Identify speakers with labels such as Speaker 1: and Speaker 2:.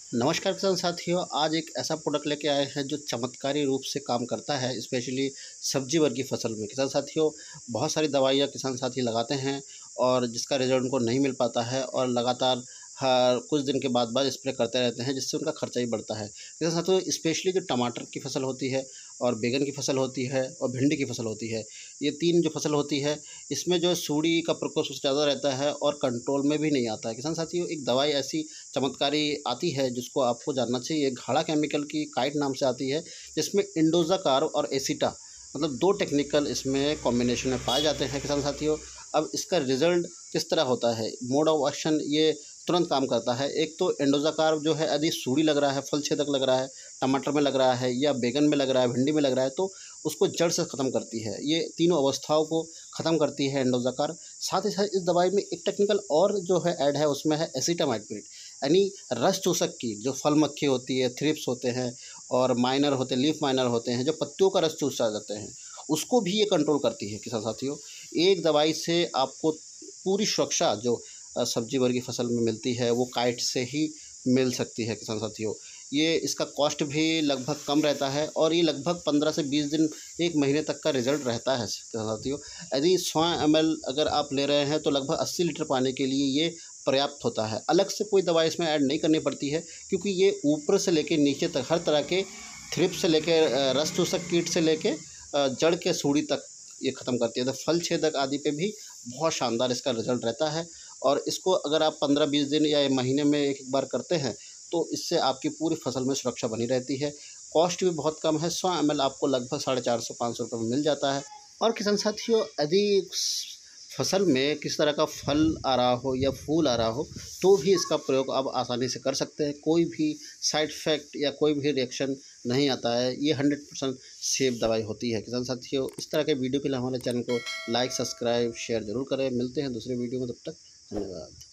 Speaker 1: नमस्कार किसान साथियों, आज एक ऐसा प्रोडक्ट लेके आए हैं जो चमत्कारी रूप से काम करता है, स्पेशली सब्जी वर्ग की फसल में। किसान साथियों, बहुत सारी दवाइयाँ किसान साथी लगाते हैं और जिसका रिजल्ट उनको नहीं मिल पाता है और लगातार हर कुछ दिन के बाद स्प्रे करते रहते हैं, जिससे उनका खर्चा ही बढ़ता है। किसान साथियों, स्पेशली जो टमाटर की फसल होती है और बैंगन की फसल होती है और भिंडी की फसल होती है, ये तीन जो फसल होती है, इसमें जो सूड़ी का प्रकोप सबसे ज़्यादा रहता है और कंट्रोल में भी नहीं आता है। किसान साथियों, एक दवाई ऐसी चमत्कारी आती है जिसको आपको जानना चाहिए। घाड़ा केमिकल की काइट नाम से आती है, जिसमें इंडोज़ाकार्ब और एसिटा मतलब 2 टेक्निकल इसमें कॉम्बिनेशन में पाए जाते हैं किसान साथियों। अब इसका रिज़ल्ट किस तरह होता है, मोड ऑफ एक्शन ये तुरंत काम करता है। एक तो इंडोज़ाकार्ब जो है, यदि सूड़ी लग रहा है, फल छेदक लग रहा है, टमाटर में लग रहा है या बैंगन में लग रहा है, भिंडी में लग रहा है, तो उसको जड़ से ख़त्म करती है। ये तीनों अवस्थाओं को ख़त्म करती है इंडोज़ाकार्ब। साथ ही साथ इस दवाई में एक टेक्निकल और जो है ऐड है, उसमें है एसिटामाइप्रिड, यानी रस चूसक की जो फल मक्खी होती है, थ्रिप्स होते हैं और माइनर होते हैं, लीफ माइनर होते हैं, जो पत्तियों का रस चूसा जाते हैं, उसको भी ये कंट्रोल करती है। किसान साथियों, एक दवाई से आपको पूरी सुरक्षा जो सब्जी वर्ग की फसल में मिलती है, वो काइट से ही मिल सकती है। किसान साथियों, ये इसका कॉस्ट भी लगभग कम रहता है और ये लगभग 15 से 20 दिन, 1 महीने तक का रिजल्ट रहता है। किसान साथियों, यदि 100 ml अगर आप ले रहे हैं तो लगभग 80 लीटर पानी के लिए ये पर्याप्त होता है। अलग से कोई दवाई इसमें ऐड नहीं करनी पड़ती है, क्योंकि ये ऊपर से लेके नीचे तक हर तरह के थ्रिप्स से लेके रस चूसक कीट से लेके जड़ के सूड़ी तक ये ख़त्म करती है। तो फल छेदक आदि पे भी बहुत शानदार इसका रिजल्ट रहता है और इसको अगर आप 15-20 दिन या महीने में एक बार करते हैं तो इससे आपकी पूरी फसल में सुरक्षा बनी रहती है। कॉस्ट भी बहुत कम है, 100 ml आपको लगभग 450-500 रुपये में मिल जाता है। और किसान साथियों, यदि फसल में किस तरह का फल आ रहा हो या फूल आ रहा हो, तो भी इसका प्रयोग आप आसानी से कर सकते हैं। कोई भी साइड इफ़ेक्ट या कोई भी रिएक्शन नहीं आता है। ये 100% सेफ दवाई होती है। किसान साथियों, इस तरह के वीडियो के लिए हमारे चैनल को लाइक, सब्सक्राइब, शेयर ज़रूर करें। मिलते हैं दूसरे वीडियो में, तब तक धन्यवाद।